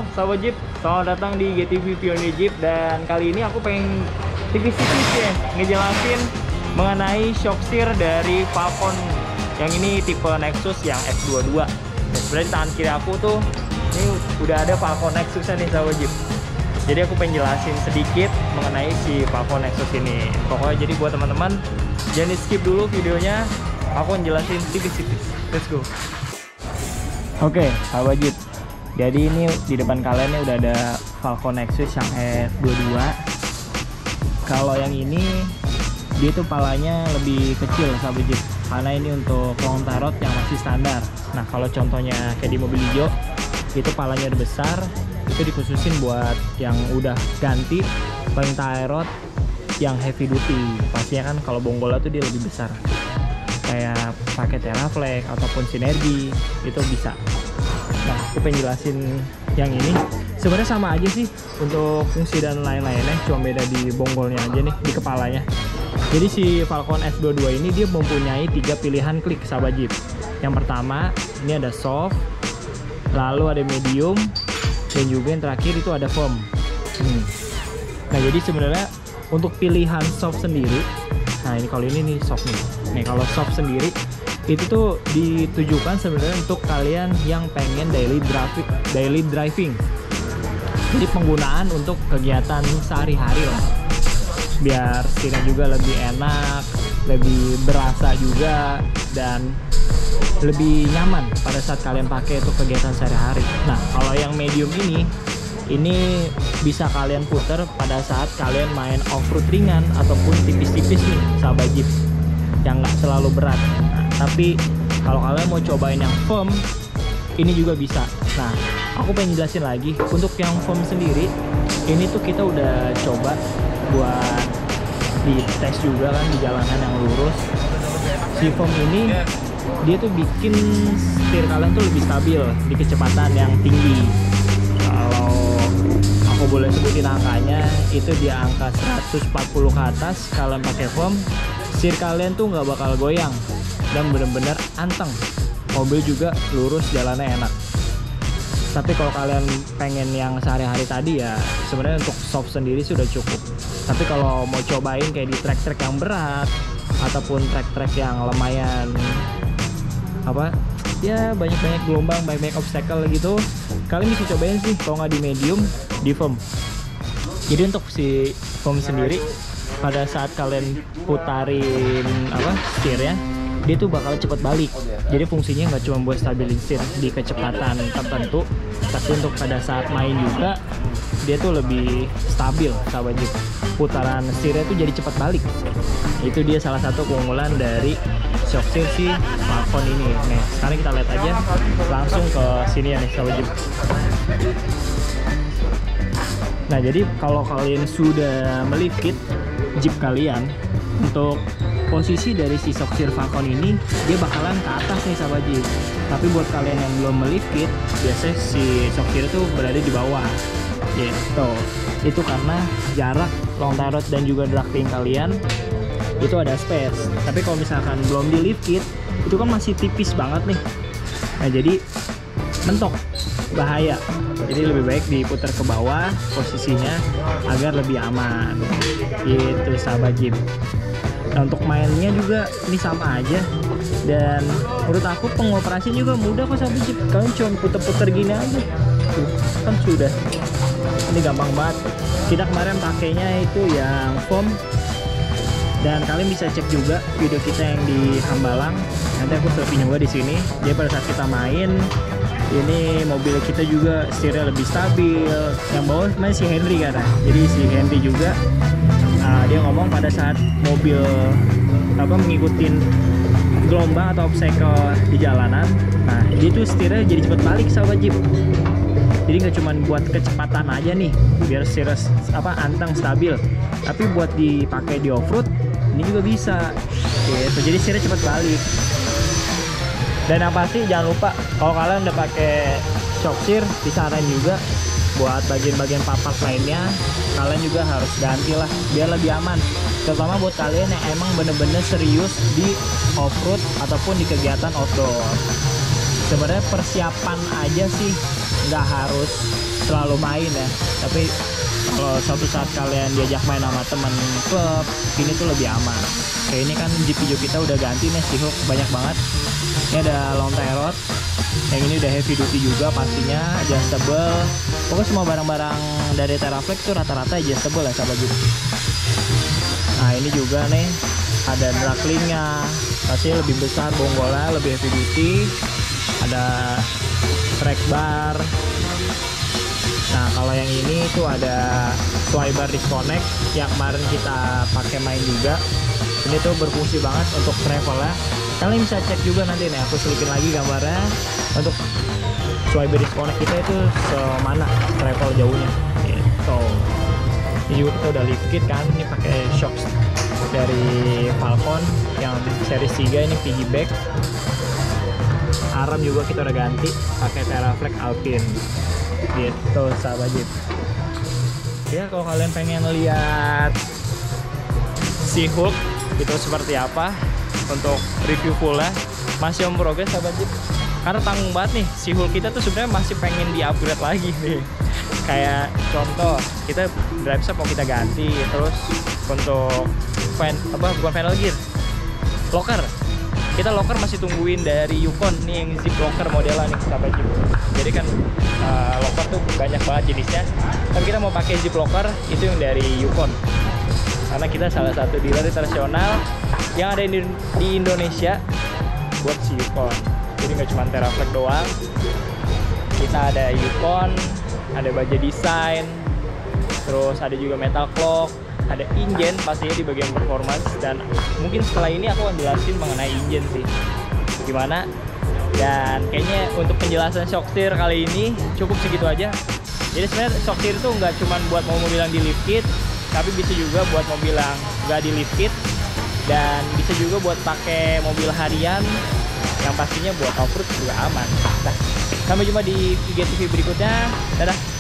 sahabat Jeep, selamat datang di GTV Pionir Jeep. Dan kali ini aku pengen tipis-tipis ya ngejelasin mengenai shock steer dari Falcon yang ini tipe Nexus yang F22. Dan sebenarnya di tangan kiri aku tuh ini udah ada Falcon Nexusnya nih sahabat Jeep. Jadi aku pengen jelasin sedikit mengenai si Falcon Nexus ini. Pokoknya jadi buat teman-teman jangan di skip dulu videonya, aku akan jelasin tipis-tipis. Let's go. Oke, sahabat Jeep. Jadi ini di depan kalian nih udah ada Falcon Nexus yang E22. Kalau yang ini dia tuh palanya lebih kecil sahabat Jeep, karena ini untuk long tie rod yang masih standar. Nah kalau contohnya kayak di mobil hijau itu palanya udah besar, itu dikhususin buat yang udah ganti long tie rod yang heavy duty. Pastinya kan kalau Bonggola tuh dia lebih besar, kayak pakai Teraflex ataupun Sinergi itu bisa. Nah aku pengen jelasin yang ini sebenarnya sama aja sih untuk fungsi dan lain-lainnya, cuma beda di bonggolnya aja nih, di kepalanya. Jadi si Falcon F22 ini dia mempunyai 3 pilihan klik sahabat Jeep. Yang pertama ini ada soft, lalu ada medium, dan juga yang terakhir itu ada firm. Nah jadi sebenarnya untuk pilihan soft sendiri, nah ini kalau ini nih soft nih. Nih kalau soft sendiri itu tuh ditujukan sebenarnya untuk kalian yang pengen daily driving. Jadi penggunaan untuk kegiatan sehari-hari lah, biar setirnya juga lebih enak, lebih berasa juga, dan lebih nyaman pada saat kalian pakai untuk kegiatan sehari-hari. Nah kalau yang medium ini bisa kalian putar pada saat kalian main off-road ringan ataupun tipis-tipis nih sahabat Jeep, yang nggak terlalu berat. Nah, tapi kalau kalian mau cobain yang firm, ini juga bisa. Nah aku pengen jelasin lagi untuk yang firm sendiri, ini tuh kita udah coba buat di tes juga kan di jalanan yang lurus. Si firm ini dia tuh bikin setir kalian tuh lebih stabil di kecepatan yang tinggi. Kalau aku boleh sebutin angkanya, itu di angka 140 ke atas kalian pakai foam, setir kalian tuh nggak bakal goyang dan bener-bener anteng. Mobil juga lurus, jalannya enak. Tapi kalau kalian pengen yang sehari-hari tadi ya sebenarnya untuk soft sendiri sudah cukup. Tapi kalau mau cobain kayak di trek-trek yang berat ataupun trek-trek yang lumayan ya banyak-banyak gelombang, banyak-banyak obstacle gitu, kalian bisa cobain sih kalau nggak di medium, di firm. Jadi untuk si firm sendiri pada saat kalian putarin setirnya, dia tuh bakal cepet balik. Jadi fungsinya nggak cuma buat stabilisir di kecepatan tertentu, tapi untuk pada saat main juga dia tuh lebih stabil sahabat Jeep. Putaran setirnya tuh jadi cepat balik. Itu dia salah satu keunggulan dari shock steer si Falcon ini. Nih sekarang kita lihat aja langsung ke sini ya nih sahabat Jeep. Nah jadi kalau kalian sudah melift kit Jeep kalian, untuk posisi dari si shock steer Falcon ini dia bakalan ke atas nih sahabat Jeep. Tapi buat kalian yang belum melift kit, biasanya si shock steer itu berada di bawah gitu. Itu karena jarak long tie rod dan juga drag kalian itu ada space. Tapi kalau misalkan belum di lift kit, itu kan masih tipis banget nih. Nah jadi mentok, bahaya. Jadi lebih baik diputar ke bawah posisinya agar lebih aman gitu sahabat Jeep. Nah untuk mainnya juga ini sama aja, dan menurut aku pengoperasian juga mudah kok sahabat Jeep. Kalian cuma puter-puter gini aja tuh, kan sudah. Ini gampang banget. Kita kemarin pakainya itu yang foam, dan kalian bisa cek juga video kita yang di Hambalang. Nanti aku selfie juga di sini. Jadi pada saat kita main, ini mobil kita juga setirnya lebih stabil. Yang bawah main si Henry kan. Jadi si Henry juga dia ngomong pada saat mobil mengikutin gelombang atau obstacle di jalanan, nah dia tuh setirnya jadi cepet balik sahabat Jeep. Jadi nggak cuma buat kecepatan aja nih biar setirnya anteng stabil, tapi buat dipakai di off-road ini juga bisa gitu. Jadi setirnya cepet balik. Dan yang pasti jangan lupa kalau kalian udah pakai shock steer, disarankan juga buat bagian-bagian papak lainnya kalian juga harus ganti lah biar lebih aman, terutama buat kalian yang emang bener-bener serius di off-road ataupun di kegiatan outdoor. Sebenarnya persiapan aja sih, nggak harus selalu main ya, tapi kalau suatu saat kalian diajak main sama teman klub, ini tuh lebih aman. Kayak ini kan GPU kita udah ganti nih, Seahawk banyak banget. Ini ada long tie rod, yang ini udah heavy duty juga pastinya, adjustable. Pokoknya semua barang-barang dari Teraflex tuh rata-rata adjustable ya sahabat Jeep. Nah ini juga nih ada draglingnya, pastinya lebih besar bonggolnya, lebih heavy duty. Ada track bar. Nah kalau yang ini tuh ada swiper disconnect yang kemarin kita pakai main juga. Ini tuh berfungsi banget untuk travel ya. Kalian bisa cek juga nanti nih, aku selipin lagi gambarnya untuk swiper disconnect kita itu semana travel jauhnya gitu. Ini juga kita udah lift kit kan, ini pakai shocks dari Falcon yang series 3, ini piggyback. Arm juga kita udah ganti pakai Teraflex Alpine gitu sahabat Jeep. Ya kalau kalian pengen lihat Seahawk itu seperti apa untuk review fullnya, masih on progress sahabat Jeep, karena tanggung banget nih Seahawk kita tuh sebenarnya masih pengen di upgrade lagi nih. Kayak contoh kita drive shaft mau kita ganti, terus untuk bukan panel gear, locker, kita locker masih tungguin dari Yukon nih, yang zip locker modelnya nih sahabat Jeep. Jadi kan locker tuh banyak banget jenisnya, tapi kita mau pakai zip locker itu yang dari Yukon, karena kita salah satu dealer internasional yang ada di Indonesia buat si Yukon. Jadi nggak cuma Teraflex doang, kita ada Yukon, ada baja desain, terus ada juga metal clock, ada engine pastinya di bagian performance. Dan mungkin setelah ini aku akan jelasin mengenai engine sih gimana. Dan kayaknya untuk penjelasan shocksteer kali ini cukup segitu aja. Jadi sebenarnya shocksteer itu nggak cuma buat mobil yang di lift kit, tapi bisa juga buat mobil yang nggak di lift kit, dan bisa juga buat pakai mobil harian yang pastinya buat off-road juga aman. Nah, sampai jumpa di IGTV berikutnya. Dadah.